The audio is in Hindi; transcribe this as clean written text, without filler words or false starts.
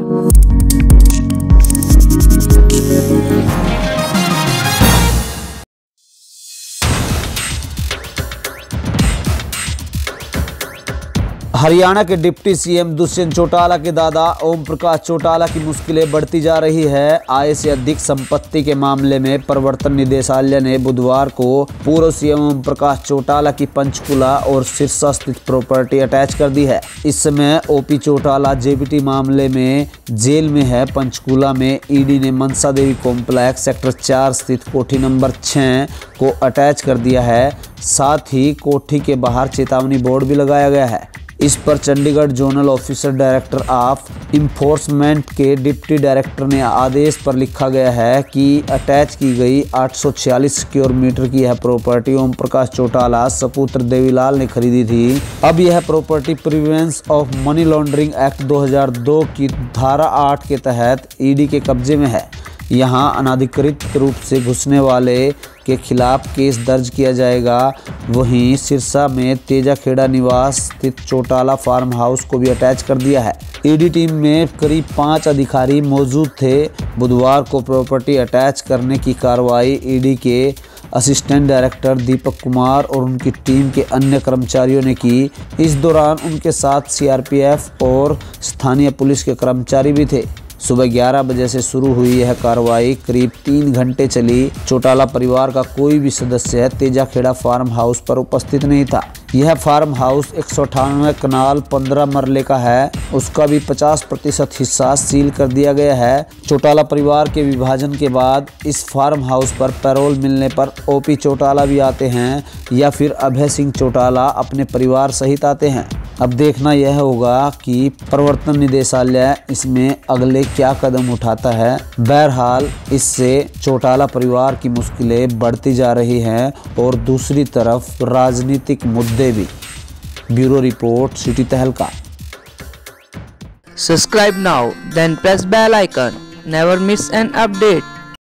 हरियाणा के डिप्टी सीएम दुष्यंत चौटाला के दादा ओम प्रकाश चौटाला की मुश्किलें बढ़ती जा रही है। आय से अधिक संपत्ति के मामले में प्रवर्तन निदेशालय ने बुधवार को पूर्व सीएम ओम प्रकाश चौटाला की पंचकुला और सिरसा स्थित प्रॉपर्टी अटैच कर दी है। इस समय ओपी चौटाला जेबीटी मामले में जेल में है। पंचकुला में ईडी ने मनसा देवी कॉम्प्लेक्स सेक्टर 4 स्थित कोठी नंबर 6 को अटैच कर दिया है। साथ ही कोठी के बाहर चेतावनी बोर्ड भी लगाया गया है। इस पर Chandigarh zonal officer director of enforcement के डिप्टी डायरेक्टर ने आदेश पर लिखा गया है कि अटैच की गई 846 स्क्वायर मीटर की यह प्रॉपर्टी ओम प्रकाश चौटाला सपुत्र देवीलाल ने खरीदी थी। अब यह property prevention of money laundering act 2002 की धारा 8 के तहत ईडी के कब्जे में है। यहाँ अनाधिकृत रूप से घुसने वाले के खिलाफ केस दर्ज किया जाएगा। वहीं सिरसा में तेजाखेड़ा निवास स्थित चौटाला फार्म हाउस को भी अटैच कर दिया है। ईडी टीम में करीब 5 अधिकारी मौजूद थे। बुधवार को प्रॉपर्टी अटैच करने की कार्रवाई ईडी के असिस्टेंट डायरेक्टर दीपक कुमार और उनकी टीम के अन्य कर्मचारियों ने की। इस दौरान उनके साथ सीआरपीएफ और स्थानीय पुलिस के कर्मचारी भी थे। सुबह 11 बजे से शुरू हुई यह कार्रवाई करीब 3 घंटे चली। चौटाला परिवार का कोई भी सदस्य तेजाखेड़ा फार्म हाउस पर उपस्थित नहीं था। यह फार्म हाउस 198 कनाल 15 मरले का है। उसका भी 50% हिस्सा सील कर दिया गया है। चौटाला परिवार के विभाजन के बाद इस फार्म हाउस पर पैरोल मिलने पर ओपी चौटाला भी आते हैं या फिर अभय सिंह चौटाला अपने परिवार सहित आते हैं। अब देखना यह होगा कि प्रवर्तन निदेशालय इसमें अगले क्या कदम उठाता है। बहरहाल इससे चौटाला परिवार की मुश्किलें बढ़ती जा रही हैं और दूसरी तरफ राजनीतिक मुद्दे भी। Bureau report city Tehelka. Subscribe now, then press bell icon. Never miss an update.